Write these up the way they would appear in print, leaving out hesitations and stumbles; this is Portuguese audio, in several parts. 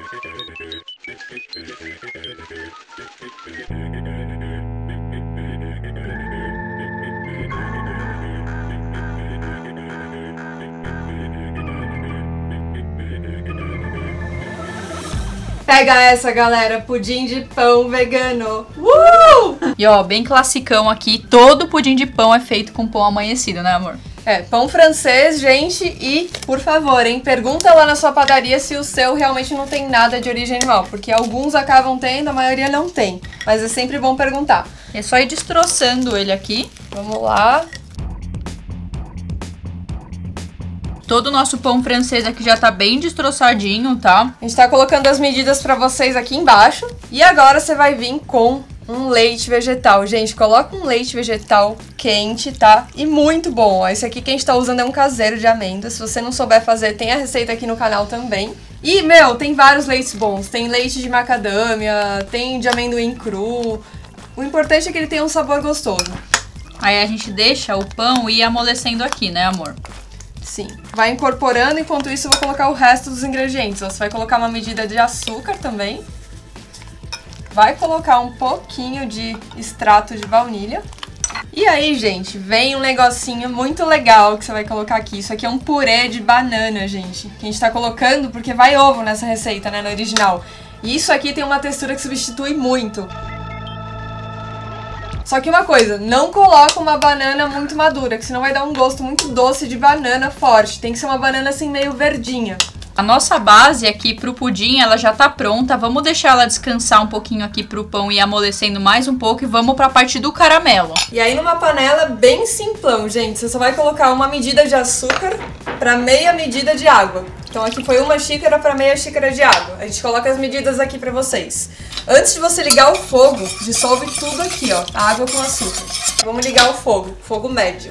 Pega essa, galera, pudim de pão vegano. E ó, bem classicão aqui, todo pudim de pão é feito com pão amanhecido, né, amor? É, pão francês, gente, e, por favor, hein, pergunta lá na sua padaria se o seu realmente não tem nada de origem animal, porque alguns acabam tendo, a maioria não tem, mas é sempre bom perguntar. É só ir destroçando ele aqui. Vamos lá. Todo o nosso pão francês aqui já tá bem destroçadinho, tá? A gente tá colocando as medidas pra vocês aqui embaixo. E agora você vai vir com um leite vegetal. Gente, coloca um leite vegetal quente, tá? E muito bom. Ó, esse aqui que a gente tá usando é um caseiro de amêndoas. Se você não souber fazer, tem a receita aqui no canal também. E, meu, tem vários leites bons. Tem leite de macadâmia, tem de amendoim cru. O importante é que ele tenha um sabor gostoso. Aí a gente deixa o pão ir amolecendo aqui, né, amor? Sim. Vai incorporando, enquanto isso eu vou colocar o resto dos ingredientes. Você vai colocar uma medida de açúcar também. Vai colocar um pouquinho de extrato de baunilha. E aí, gente, vem um negocinho muito legal que você vai colocar aqui. Isso aqui é um purê de banana, gente. Que a gente tá colocando porque vai ovo nessa receita, né, no original. E isso aqui tem uma textura que substitui muito. Só que uma coisa, não coloca uma banana muito madura, que senão vai dar um gosto muito doce de banana forte. Tem que ser uma banana assim meio verdinha. A nossa base aqui pro pudim, ela já tá pronta. Vamos deixar ela descansar um pouquinho aqui pro pão ir amolecendo mais um pouco e vamos pra parte do caramelo. E aí numa panela bem simplão, gente, você só vai colocar uma medida de açúcar pra meia medida de água. Então aqui foi uma xícara pra meia xícara de água. A gente coloca as medidas aqui pra vocês. Antes de você ligar o fogo, dissolve tudo aqui, ó, a água com açúcar. Vamos ligar o fogo, fogo médio.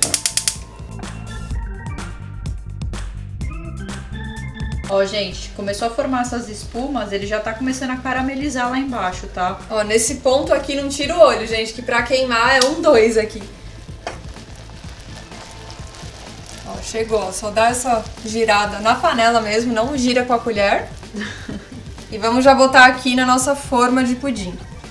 Ó, gente, começou a formar essas espumas, ele já tá começando a caramelizar lá embaixo, tá? Ó, nesse ponto aqui não tira o olho, gente, que pra queimar é 1-2 aqui. Ó, chegou, só dá essa girada na panela mesmo, não gira com a colher. E vamos já botar aqui na nossa forma de pudim.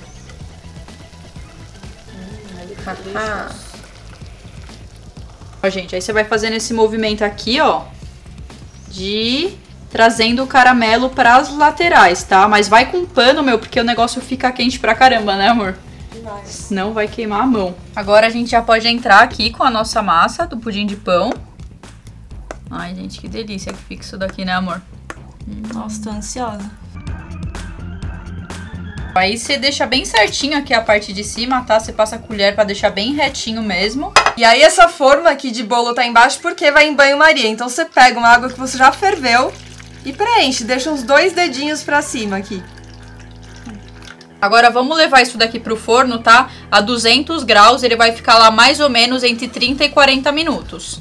Ó, gente, aí você vai fazendo esse movimento aqui, ó, de trazendo o caramelo pras laterais, tá? Mas vai com pano, meu, porque o negócio fica quente pra caramba, né, amor? Demais. Senão vai queimar a mão. Agora a gente já pode entrar aqui com a nossa massa do pudim de pão. Ai, gente, que delícia que fica isso daqui, né, amor? Nossa, tô ansiosa. Aí você deixa bem certinho aqui a parte de cima, tá? Você passa a colher pra deixar bem retinho mesmo. E aí essa forma aqui de bolo tá embaixo porque vai em banho-maria. Então você pega uma água que você já ferveu e preenche. Deixa uns 2 dedinhos pra cima aqui. Agora vamos levar isso daqui pro forno, tá? A 200 graus, ele vai ficar lá mais ou menos entre 30 e 40 minutos.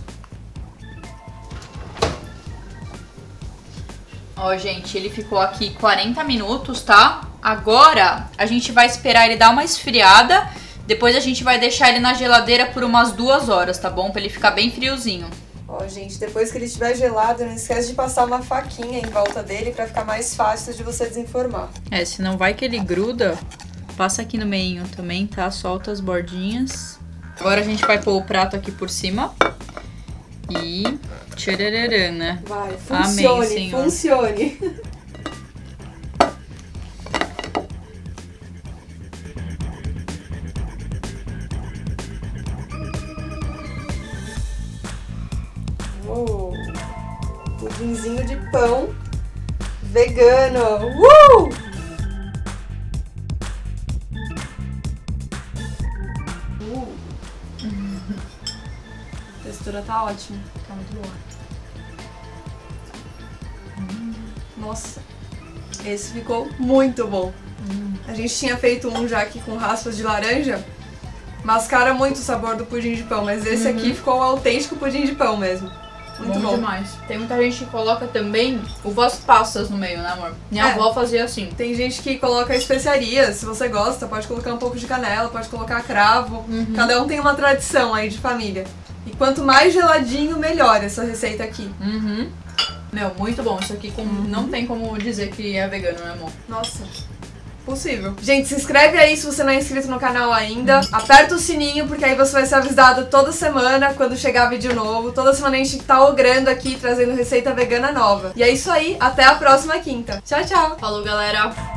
Ó, gente, ele ficou aqui 40 minutos, tá? Agora a gente vai esperar ele dar uma esfriada. Depois a gente vai deixar ele na geladeira por umas 2 horas, tá bom? Pra ele ficar bem friozinho. Ó, gente, depois que ele estiver gelado, não esquece de passar uma faquinha em volta dele pra ficar mais fácil de você desenformar. É, senão vai que ele gruda. Passa aqui no meio também, tá? Solta as bordinhas. Agora a gente vai pôr o prato aqui por cima. E... tchararã, né? Vai, funcione, amém, Senhor. funcione. Pudinzinho de pão vegano. A textura tá ótima. Tá muito boa. Nossa, esse ficou muito bom. A gente tinha feito um já aqui com raspas de laranja. Mascara muito o sabor do pudim de pão, mas esse aqui ficou um autêntico pudim de pão mesmo. Muito bom. Demais. Tem muita gente que coloca também uvas passas no meio, né, amor? Minha avó fazia assim. Tem gente que coloca especiarias, se você gosta, pode colocar um pouco de canela, pode colocar cravo. Cada um tem uma tradição aí de família. E quanto mais geladinho, melhor essa receita aqui. Meu, muito bom. Isso aqui não tem como dizer que é vegano, né, amor? Nossa. Possível. Gente, se inscreve aí se você não é inscrito no canal ainda. Aperta o sininho, porque aí você vai ser avisado toda semana quando chegar vídeo novo. Toda semana a gente tá ogrando aqui, trazendo receita vegana nova. E é isso aí, até a próxima quinta. Tchau, tchau! Falou, galera!